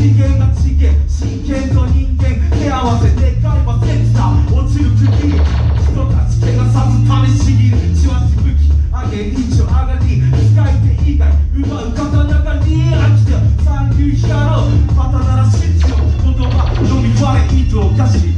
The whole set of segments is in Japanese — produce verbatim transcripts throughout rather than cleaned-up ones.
次元が次元真剣と人間手合わせでかいはセンサー落ちる釘人たち怪我さず試しぎる血はしぶき上げリーチを上がり使い手以外奪う刀がリアクションサンキューヒャローまたなら信じよ言葉飲み割れ糸を菓子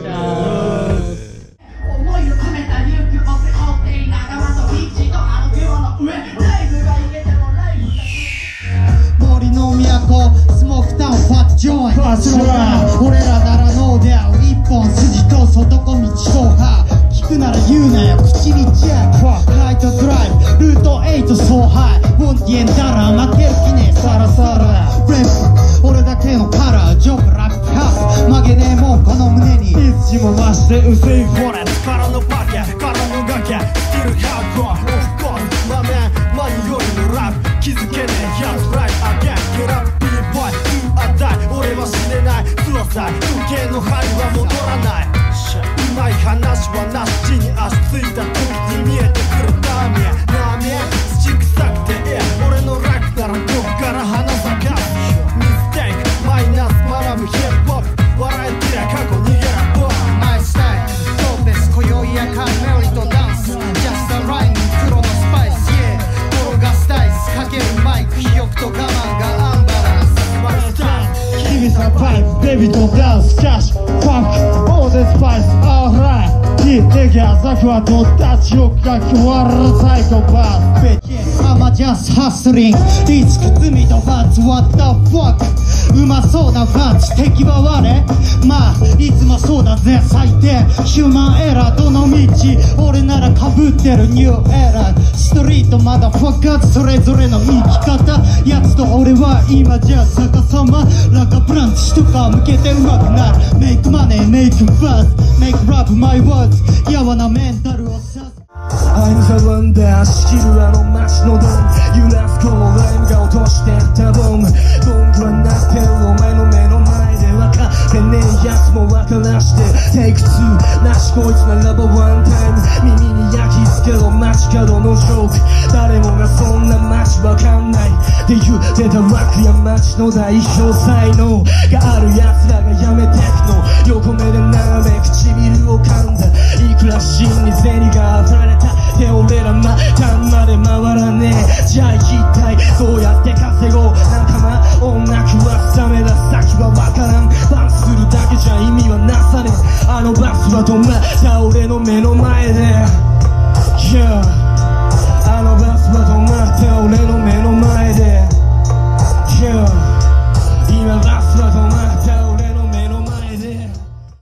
思いを込めたリュックを背負っていながらと一度あの雲の上ライブが言えてもライブ森の都スモークタウンファットジョイン俺らならノーで合う一本筋と外小道走破聞くなら言うなよ口にチェックライトドライブルートエイト総配ボンディエンダラ負ける気ねサラサラレップ俺だけのカラージョブラップハウス曲げねえもんこの胸にいつも増して薄いフォレスからのパケからの崖スキルハードコアオフコースマメンマニよりのラップ気づけねえやつライアゲンゲラップビーボーイドゥアダイ俺は死ねないスロサイ時計の針は戻らないうまい話はなし地に足ついた時に見えてくるダミエナミエ土臭くてええ俺のラックならこっから花咲かすミステイクマイナス学ぶヒップホップ笑えてりゃ過去逃げらボーマイスタイルドーペス今宵やかいメロディとダンスジャストライン黒のスパイスイエー転がすダイスかけるマイク肥欲と我慢がアンバランスマイスタイル君さパイプベビーとダンスキャッシュファンクオーデスパイスオーライ聞いてきゃザクはとったちをかき割るサイコパスベキアマジャスハッスリングリスク罪とファンツ What the fuck うまそうなファンツ敵は我まあいつもそうだぜ最低ヒューマンエラーどの道俺なら被ってるニューエラーストリートまだファッカーそれぞれの生き方やつと俺は今じゃ逆さまラカブランチとか向けてうまくなるメイクマネーメイクバズメイクラブマイワーズやわなメンタルを刺すI'm the one だ仕切るあの街のドン揺らすこのライムが落としてったボムボングはなってるお前の目の前で分かってねえやつも分からしてテイクツーなしこいつならばワンタイム耳に焼き付けろ街角のジョーク誰もがそんな街分かんないって言ってたラックや街の代表才能があるやつらがやめてくの横目で眺め唇を噛んだいくら真に銭が当たれたって俺らまたまで回らねえじゃあ一体どうやって稼ごう仲間音楽はダメだ先は分からんバンするだけじゃ意味はなさねえあのバスは止まった俺の目の前で、yeah、あのバスは止まった俺の目の前で、yeah、今バスは止まった俺の目の前で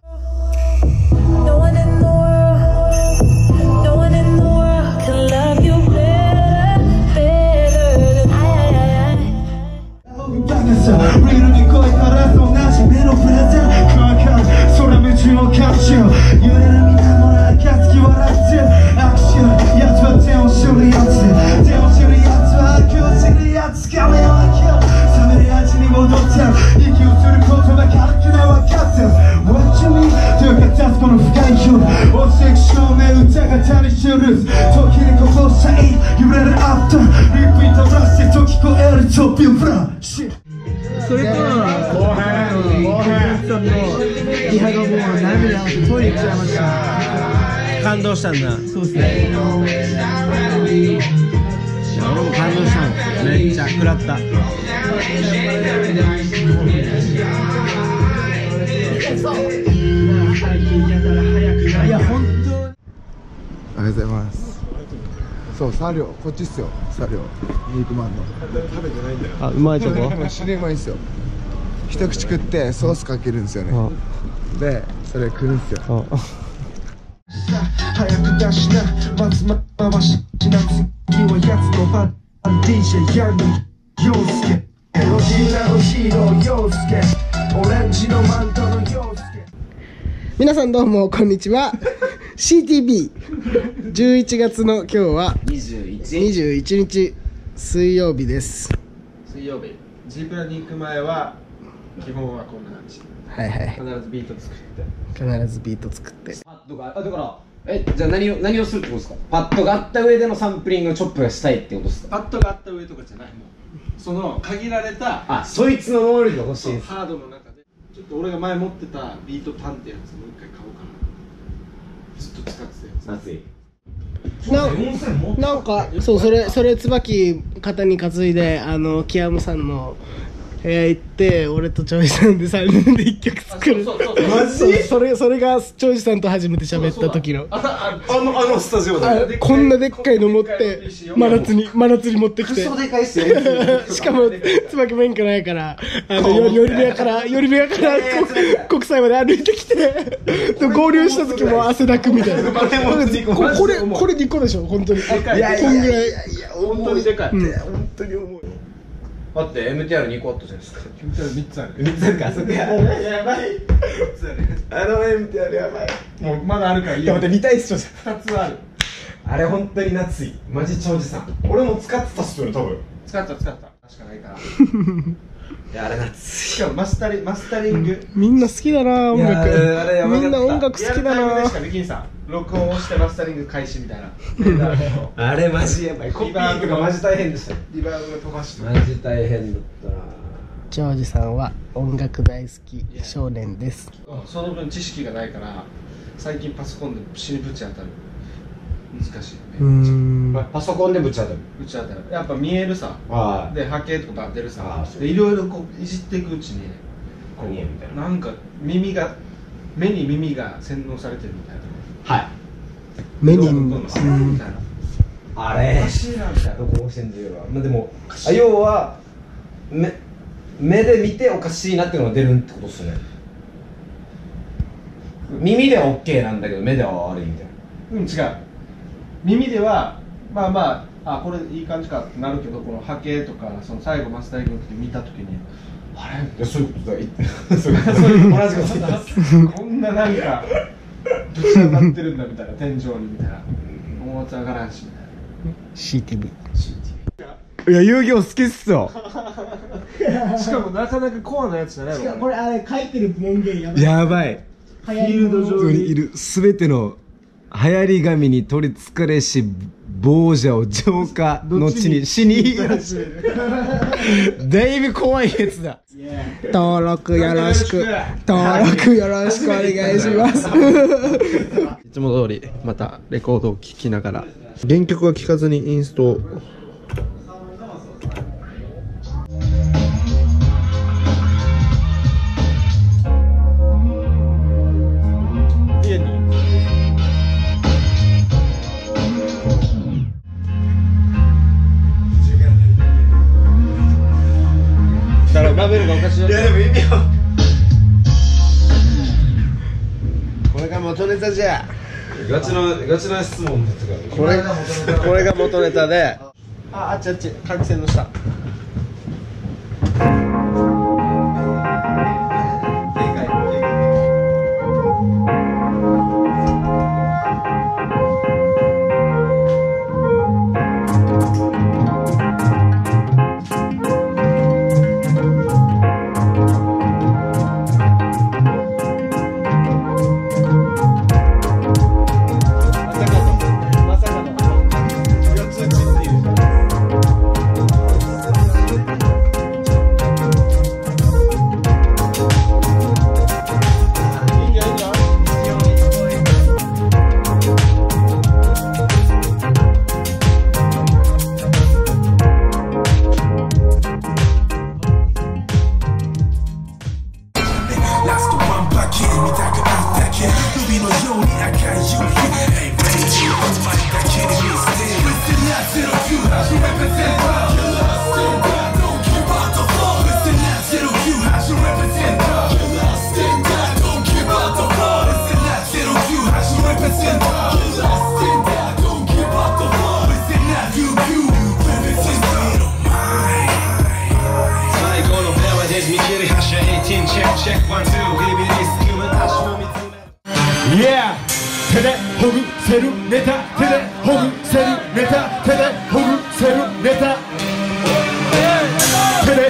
リールに来いからと同じ目のプレゼン空間空夢中をキャッチ揺れるみなもらかつき笑ってアクションやつは手を知るやつ手を知るやつは悪を知るやつ画面を開けよ冷める味に戻って息をすることが軽くない分かってる What you mean というか立つこの深い夜おせく照明歌がたりしてる時にここさえ揺れるアフターリピートラスト聞こえるトピューブラシそれから後編後編さんのリハがもう涙をトイレ行っちゃいました感動したんだそうっすね俺も感動したのめっちゃ食らったいや本当におはようございますそうサリョこっちっすよサリョ肉まんの食べてないんだよあうまいとこ死にうまいんすよ一口食ってソースかけるんですよねでそれ食うんすよ早く出しなまずま回しな次はやつのバッ ディージェー ヤング陽介ロジナのヒーロー陽介オレンジのマントの陽介皆さんどうもこんにちはシーティービーじゅういちがつの今日はにじゅういちにじゅういちにち水曜日です。 水曜日 G プラに行く前は基本はこんな感じ。 はいはい必ずビート作って必ずビート作ってあだからだからえ、じゃあ何を何をするってことですか？パッドがあった上でのサンプリングのチョップがしたいってことですか？ パッドがあった上とかじゃない、もうその限られたあ、そいつの能力が欲しいです。 ハードの中でちょっと俺が前持ってたビートタンってやつもう一回買おうかな。ずっと使ってたやつ。 夏いななんかそうそれそれ椿肩に担いであのキアムさんの部屋行って俺とチョイさんでさんにんで一曲作る。 そうそうそうマジ？それそれがチョイさんと初めて喋った時のあのあのスタジオあこんなでっかいの持って真夏に真夏に持ってきてクソでかいっすよしかも椿免許ないからあのより部屋からより部屋から国際まで歩いてきてで合流した時も汗だくみたいな。ここれこれにこでしょ本当に。こんぐらい本当にでかい。 本当に重い。 だって エムティーアールに 個あったじゃないですか。 エムティーアールみっつある。 みっつあるか、そっか。やばい。あの エムティーアール やばい。 もうまだあるからいいよ。 いや待って見たいっすよ。 ふたつある。 あれ本当に夏い。マジ長寿さん。俺も使ってたっすよね多分。 使った使った確かないから。 いやあれ夏い。 しかもマスタリマスタリング。 みんな好きだな音楽。 いやあれやばかったみんな音楽好きだリアルタイムでなしかできんさ。録音をしてマスタリング開始みたいな。 あれマジやばい。コピーとかマジ大変でした。 リバーブが飛ばして。 マジ大変だったな。 ジョージさんは音楽大好き少年です。 その分知識がないから最近パソコンで死にぶち当たる。難しいよね。 うーんパソコンでぶち当たる。 ぶち当たる。やっぱ見えるさ。 あで波形とか出るさあー。 でいろいろこういじっていくうちにね、 こう見えるみたいな。 なんか耳が目に耳が洗脳されてるみたいな。 はい。 目にどんどんどんどんみたいな。 あれおかしいなみたいな。 どこもしてんだよ。まあでもあ要は目目で見ておかしいなっていうのが出るってことっすね。耳では OK なんだけど目では悪いみたいな。 うん、違う。耳ではまあまああこれいい感じかってなるけど、この波形とかその最後マスタリングの時見た時にあれいやそういうことだ。そういうこと同じことだ。 こんななんかぶち当たってるんだみたいな、天井にみたいな、思って上がらんしみたいな。 シーティービー。 いや遊戯王好きっすよ。 しかもなかなかコアなやつじゃないもん。 これあれ書いてる音源やばい。 やばい。 フィールド本当にいるすべての流行り紙に取りつかれし亡者を浄化の地に死にだいぶ怖いやつだ。 登録よろしく登録よろしくお願いしますいつも通りまたレコードを聴きながら、原曲は聴かずにインスト家にだからラベルがおかしい。いやでも意味はこれが元ネタじゃ。 ガチのガチな質問だったからこれが元ネタ。これが元ネタで。あ、あっちあっち換気扇の下。まさかの四つ打ちっていう。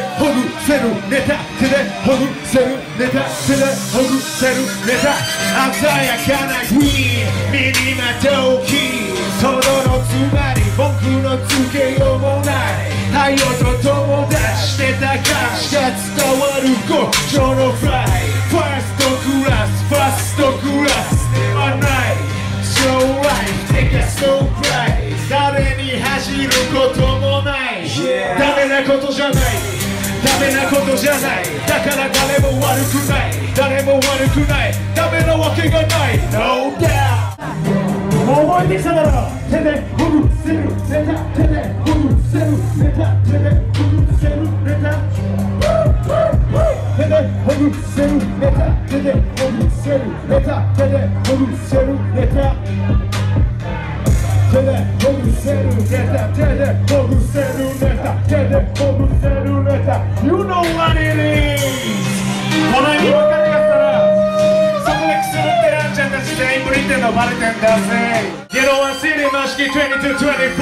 ほぐせるネタ手でほぐせるネタ手でほぐせるネタ鮮やかなグリーン身にまとうきそののつまり僕のつけようもない太陽と友達してた感じが伝わる極上のフライファーストクラスファーストクラスではないSo life take a slow cry 誰に走ることもない、yeah. ダメなことじゃないダメなことじゃないだから誰も悪くない誰も悪くないダメなわけがない No doubt もう覚えてきただろ手でほぐせるネタ手でほぐせるネタ手でほぐせるネタ手でほぐせるネタ手でほぐせるネタ手でほぐせるネタ手でほぐせるネタ手でほぐせるネタ手でほぐせるネタ You know what it is この意味分かんなかったらそこでくすぶってるあんちゃんたち全員ブリってんのバレてんだぜゲロワンシティマシキにじゅうに、にじゅうよんストリート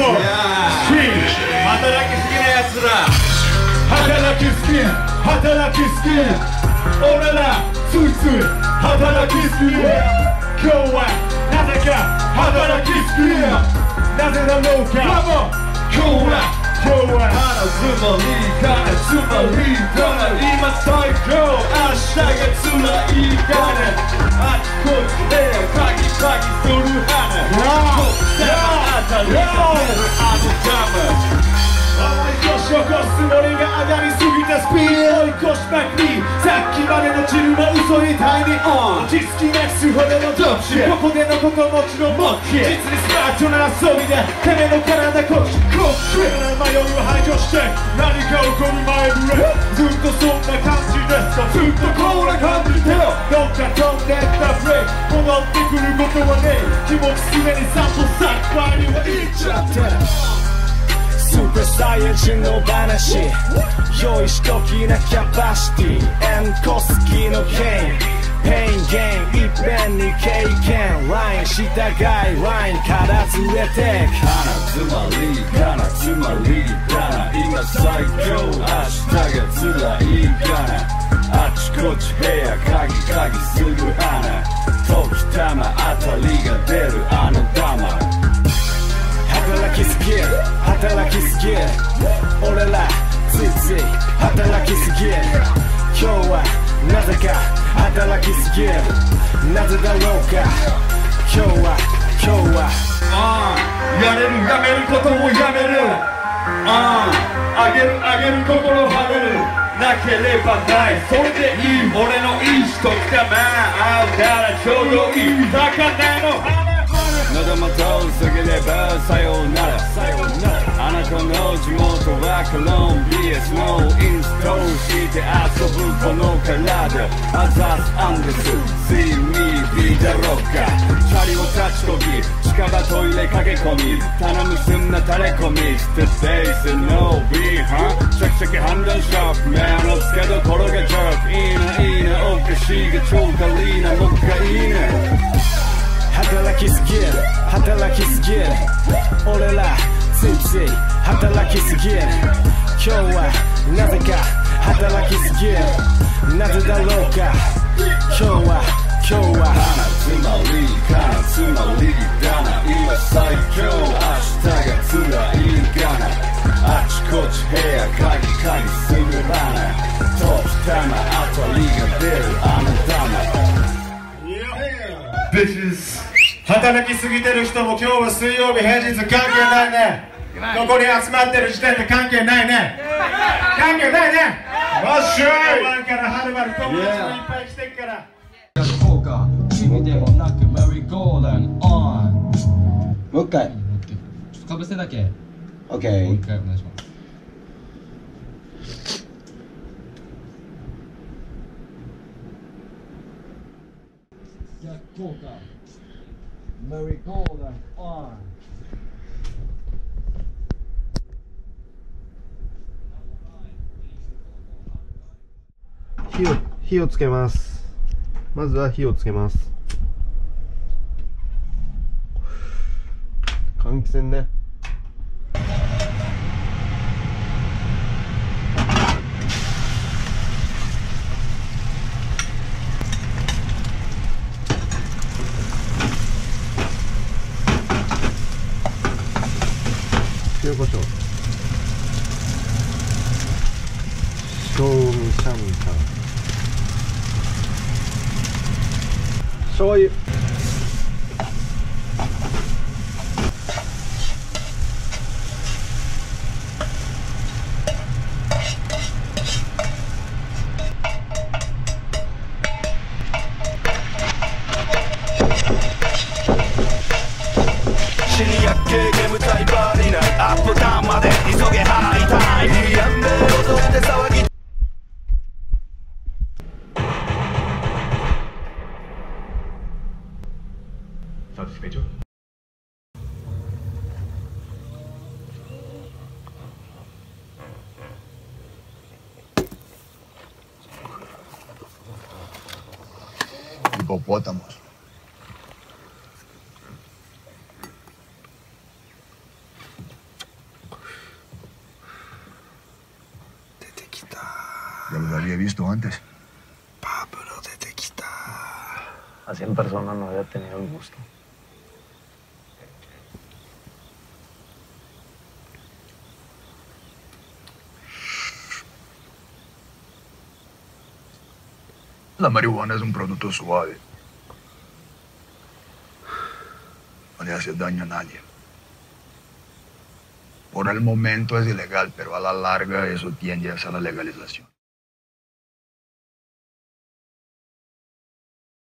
働きすぎなやつら働きすぎ働きすぎ俺らついつい働きすぎ今日はなぜか働きすぎなぜだろうか今日は今日は花つまり金つまり金今最高明日が辛い金あちこちでカギカギする花こったら当たりが出るあのダム追い越し起こすノリが上がりすぎたスピード追い越しまくりさっきまでのチルの嘘みたいに落ち着きなくすほどのドッチここでのこともちろんモッキー実にスマートな遊びでてめえの体こっちこっち迷いを排除して何か起こる前触れずっとそんな感じですかずっとこんな感じでどっか飛んでったフレー戻ってくることはねえ気持ちすでに散歩サッカーには行っちゃってるスーパーサイヤ人の話用意しときなキャパシティエンコスキの剣ペインゲインいっぺんに経験ライン従いラインからずれてく花つまり金つまりだな今最強明日が辛いかなあちこち部屋鍵鍵する花時たま当たりが出るあのダマ働きすぎる働きすぎる俺らついつい働きすぎる今日はなぜか働きすぎるなぜだろうか今日は今日はああやれるやめることもやめるあああげるあげる心はめるなければないそれでいい俺の意志ときたま合うならちょうどいい魚の花喉元過ぎればさようならあなたの地元はコロンビアスのインストールして遊ぶこの体アザスアンデス See me be だろうかチャリを立ちこぎ近場トイレ駆け込み頼むすんな垂れ込み Step base no be huh シャキシャキ判断シャープ目の付けどころがジャークいいないいなおかしいが超カリーなもっかいいね働きすぎる働きすぎる俺らついつい働きすぎる今日はなぜか働きすぎるなぜだろうか今日は今日は花つまり金つまりだな今最強明日が辛いかなあちこち部屋鍵鍵する花時たま当たりが出るあのダマBitches 働きすぎてる人も今日は水曜日平日関係ないねここに集まってる時点で関係ないね関係ないねわっしゃい晩からはるばる友達もいっぱい来てっから効果君でもなくメリーゴールデンオンもう一回ちょっとかぶせだけ OK もう一回お願いします逆効果メリーゴールデンオン火を火をつけます。まずは火をつけます。換気扇ね。 みしゃみた醤油シニア系煙たいバーリナイアップダウンまで急げハイタイムやんべえ踊って騒ぎ Satisfecho. Hipopótamos. Ya los había visto antes. Pablo detecta. Así en persona no había tenido el gusto. La marihuana es un producto suave. No le hace daño a nadie. Por el momento es ilegal, pero a la larga eso tiende hacia la legalización.